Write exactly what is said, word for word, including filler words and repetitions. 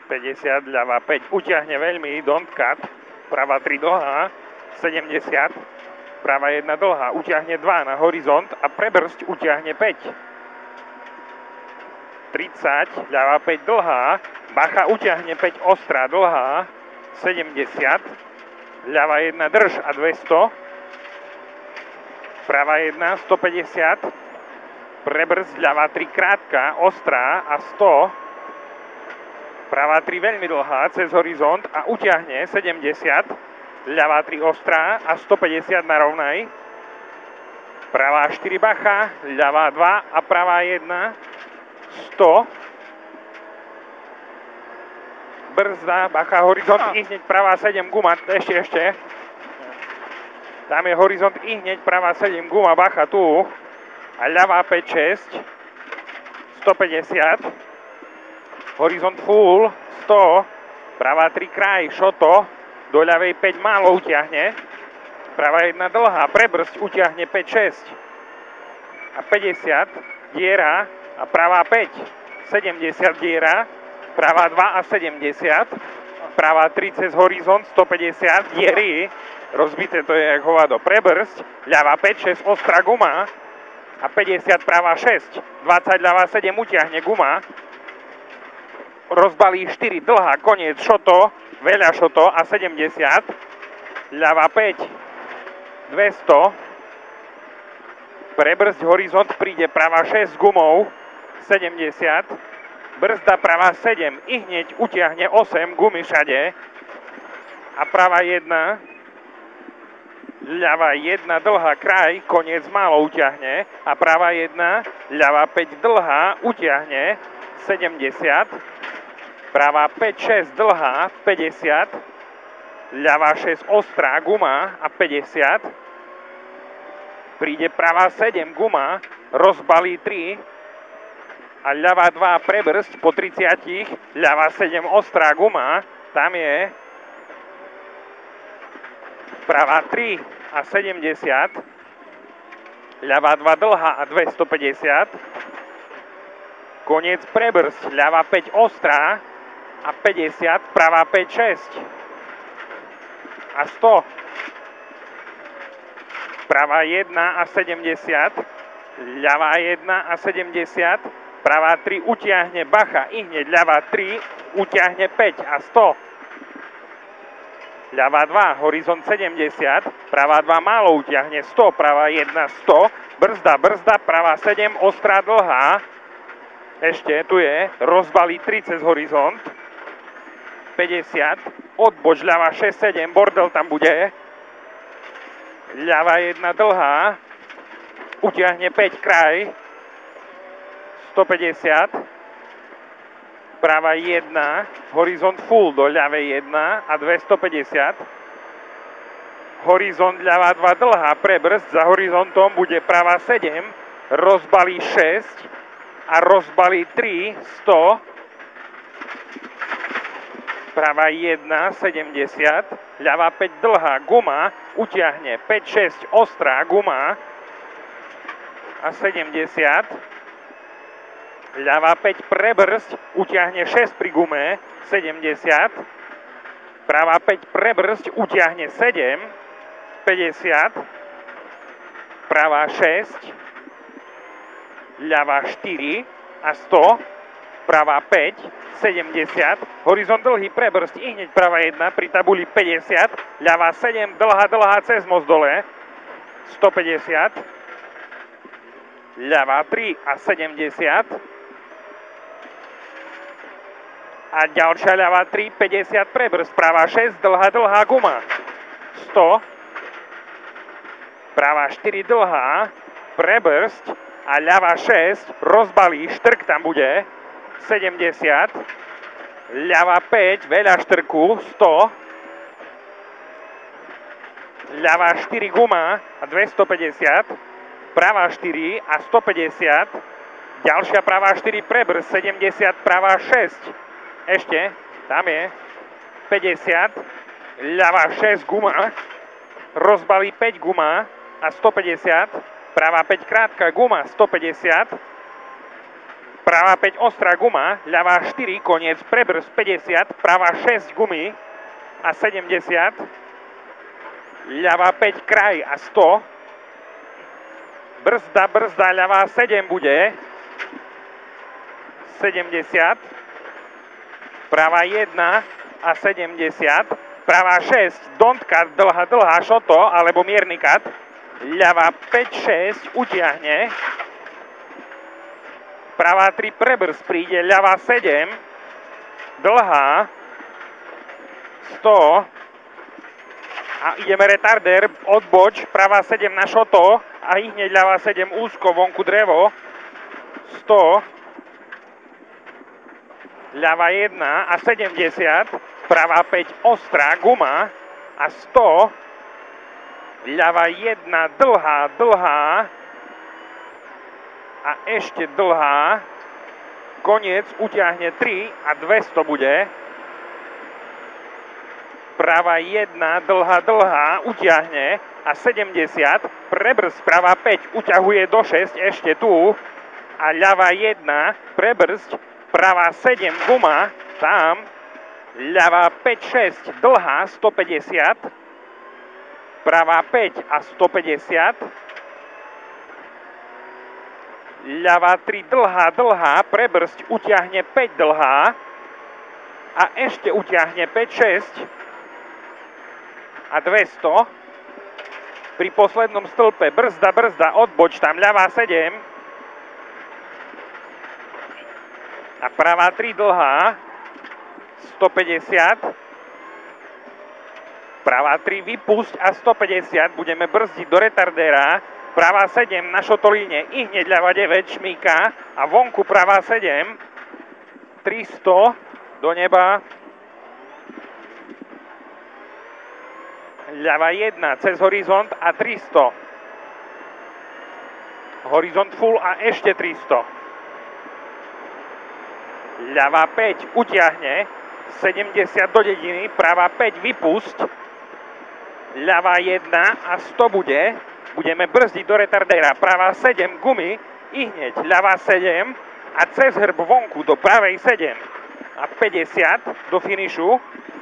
päťdesiat, ľava päť, utiahne veľmi, don't cut, prava tri dlhá, sedemdesiat, prava jedna dlhá, utiahne dva na horizont a prebrzď utiahne päť. tridsať, ľava päť dlhá, bacha utiahne päť ostrá dlhá, sedemdesiat, ľava jedna drž a dvesto, prava jedna stopäťdesiat, prebrzď ľava tri krátka, ostrá a sto, prava tri veľmi dlhá cez horizont a utiahne sedemdesiat, ľava tri ostrá a stopäťdesiat na rovnej, prava štyri bacha, ľava dva a prava jedna, sto, brzda, bacha, horizont, i hneď prava sedem, guma, ešte, ešte, tam je horizont, i hneď prava sedem, guma, bacha tu, a ľava päť šesť, stopäťdesiat, horizont full, sto, prava tri kraj, šoto, do ľavej päť málo utiahne, prava jedna dlhá, prebrzď, utiahne päť šesť a päťdesiat, diera a prava päť, sedemdesiat diera, prava dva a sedemdesiat, prava tri cez horizont, stopäťdesiat, diery, rozbité to je jak hovado, prebrzď, ľava päť šesť, ostrá guma a päťdesiat, prava šesť, dvadsať, ľava sedem, utiahne guma, rozbalí štyri dlhá, koniec, šoto, veľa šoto a sedemdesiat, ľava päť, dvesto, prebrzď horizont, príde prava šesť s gumou, sedemdesiat, brzda prava sedem, i hneď utiahne osem, gumy všade a prava jedna, ľava jedna dlhá kraj, koniec málo utiahne a prava jedna, ľava päť dlhá, utiahne sedemdesiat, prava päť šesť dlhá, päťdesiat, ľava šesť ostrá guma a päťdesiat, príde prava sedem guma, rozbalí tri a ľava dva prebrzď po tridsiatich, ľava sedem ostrá guma, tam je prava tri a sedemdesiat, ľava dva dlhá a dvestopäťdesiat, koniec prebrzď, ľava päť ostrá a päťdesiat, prava päť šesť a sto, prava jedna a sedemdesiat, ľava jedna a sedemdesiat, prava tri utiahne bacha, i hneď ľava tri utiahne päť a sto, ľava dva, horizont sedemdesiat, prava dva málo utiahne sto, prava jedna sto, brzda, brzda, prava sedem, ostrá dlhá, ešte tu je, rozbalí tri cez horizont, päťdesiat, odboč ľava šesť sedem, bordel tam bude, ľava jedna dlhá, utiahne päť kraj, stopäťdesiat, prava jedna, horizont full do ľavej jedna a dvestopäťdesiat, horizont ľava dva dlhá, prebrzd, za horizontom bude prava sedem, rozbalí šesť a rozbalí tri, sto, prava jedna, sedemdesiat, ľava päť dlhá, guma, utiahne päť šesť, ostrá guma a sedemdesiat, ľava päť prebrzď, utiahne šesť pri gume, sedemdesiat, prava päť prebrzď, utiahne sedem, päťdesiat, prava šesť, ľava štyri a sto, prava päť, sedemdesiat, horizont dlhý prebrzď, i hneď prava jedna, pri tabuli päťdesiat, ľava sedem, dlhá, dlhá cez most dole, stopäťdesiat, ľava tri a sedemdesiat a ďalšia ľava tri, päťdesiat prebrzd, prava šesť, dlhá, dlhá guma, sto, prava štyri dlhá, prebrzd a ľava šesť, rozbalí, štrk tam bude, sedemdesiat, ľava päť, veľa štrku, sto, ľava štyri guma a dvestopäťdesiat, prava štyri a stopäťdesiat, ďalšia prava štyri prebrzd, sedemdesiat, prava šesť, ešte, tam je, päťdesiat, ľava šesť guma, rozbalí päť guma a stopäťdesiat, prava päť krátka guma, stopäťdesiat, Pravá päť ostrá guma, ľavá štyri, koniec, prebrz päťdesiat, pravá šesť gumy a sedemdesiat, ľavá päť kraj a sto, brzda, brzda, ľavá sedem bude, sedemdesiat, pravá jedna a sedemdesiat, pravá šesť, don't cut, dlhá, dlhá, šoto, alebo mierny cut, ľavá päť šesť, utiahne, pravá tri prebrz príde, ľavá sedem, dlhá, sto, a ideme retardér, odboč, pravá sedem na šoto a hneď ľavá sedem úzko, vonku drevo, sto, ľavá jedna a sedemdesiat, pravá päť ostrá guma a sto, ľavá jedna dlhá, dlhá a ešte dlhá, koniec, utiahne tri a dvesto bude, pravá jedna dlhá, dlhá, utiahne a sedemdesiat, prebrz, pravá päť, uťahuje do šesť, ešte tu a ľavá jedna, prebrz, pravá sedem, guma, tam, ľavá päť šesť, dlhá, stopäťdesiat, pravá päť a stopäťdesiat, ľavá tri, dlhá, dlhá, prebrzť, utiahne päť, dlhá a ešte utiahne päť šesť a dvesto, pri poslednom stĺpe, brzda, brzda, odboč, tam ľavá sedem a pravá tri, dlhá, stopäťdesiat, pravá tri, vypusť a stopäťdesiat, budeme brzdiť do retardéra, pravá sedem na šotolíne, i hneď ľavá deväť, šmíka a vonku pravá sedem, tristo, do neba, ľavá jedna, cez horizont a tristo, horizont full a ešte tristo, ľavá päť, utiahne, sedemdesiat do dediny, pravá päť, vypusť, ľavá jedna a sto bude, budeme brzdiť do retardéra, pravá sedem, gumy, i hneď, ľavá sedem a cez hrb vonku do pravej sedem a päťdesiat do finišu,